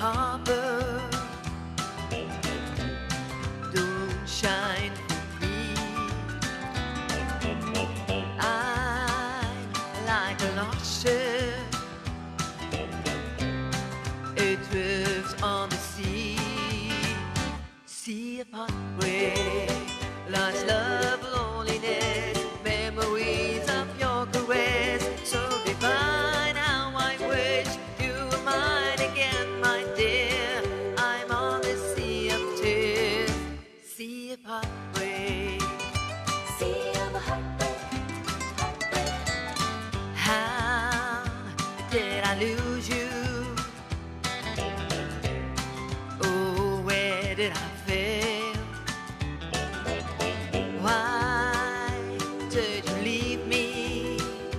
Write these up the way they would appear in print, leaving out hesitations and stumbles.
harbor, don't shine for me. I'm like a lost ship, it drifts on the sea. Sea of heartbreak, lost love, loneliness, memories of your caress, so divine. How I wish you were mine again, my dear. I'm on the sea of tears, sea of heartbreak, Sea of heartbreak, heartbreak. how did I lose you? Oh, where did I fail? Why did you leave me?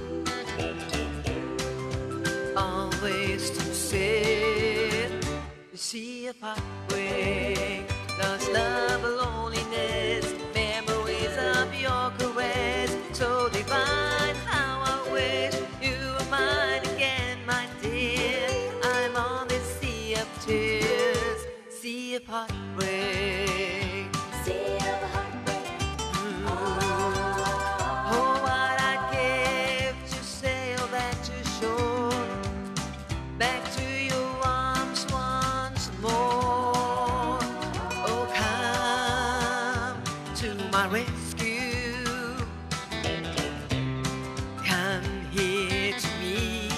Always to sail the sea of heartbreak, lost love, loneliness, memories of your caress, so divine. How I wish you were mine again, my dear. I'm on this sea of tears, sea of heartbreak. Sea of heartbreak. Oh, what I'd give to sail back to shore, back to your arms once more. Oh, come to my rescue, come here to me,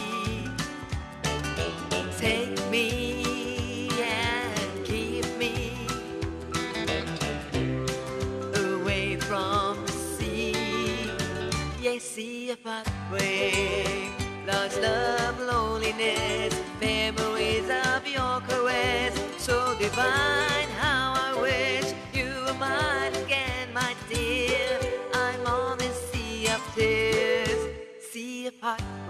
take me and keep me away from the sea. Yes, sea of heartbreak, lost love, loneliness, memories of your caress, so divine. How I wish you were mine again, my dear. I'm on this sea of tears, sea of heartbreak.